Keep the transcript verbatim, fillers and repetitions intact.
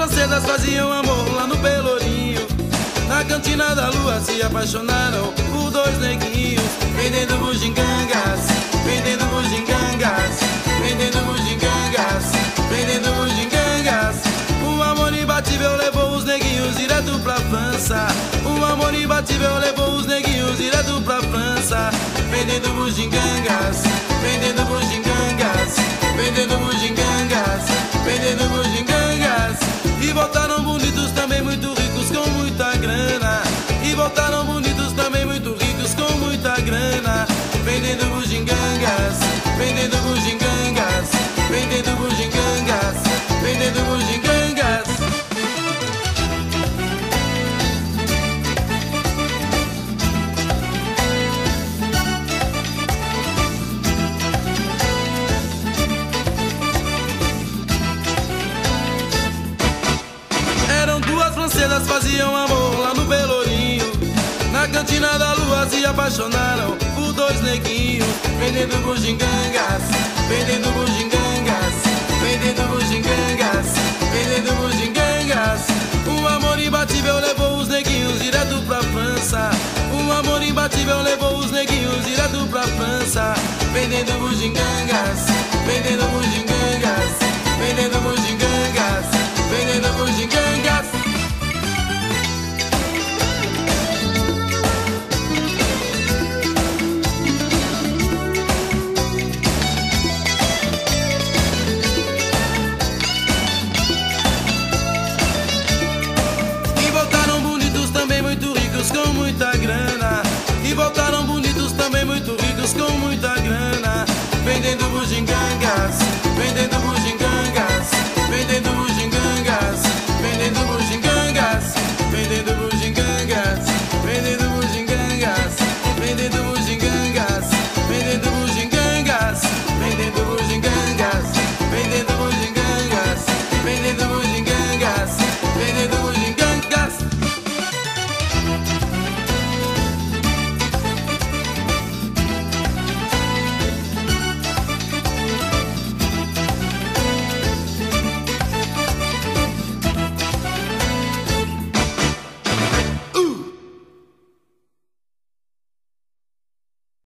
francesas faziam amor lá no Pelourinho. Na cantina da lua se apaixonaram por dois neguinhos. Vendendo bugigangas, vendendo bugigangas, vendendo bugigangas, vendendo bugigangas. O amor imbatível levou os neguinhos direto pra França. O amor imbatível levou os neguinhos direto pra França. Vendendo bugigangas, vendendo bugigangas, vendendo bugigangas, vendendo bugigangas. E voltaram bonitos também, muito ricos, com muita grana. E voltaram bonitos também, muito ricos, com muita grana. Vendendo bugigangas, vendendo bugigangas, vendendo bugigangas, vendendo bugigangas. Francesas faziam amor lá no Pelourinho. Na cantina da lua se apaixonaram por dois neguinhos. Vendendo bugigangas, vendendo bugigangas, vendendo bugigangas, vendendo bugigangas. O amor imbatível levou os neguinhos direto pra França. O amor imbatível levou os neguinhos direto pra França. Vendendo bugigangas, vendendo bugigangas, vendendo bugigangas, vendendo bugigangas. Com muita grana. E voltaram bonitos também, muito ricos, com muita grana. Vendendo bugigangas, vendendo bugigangas.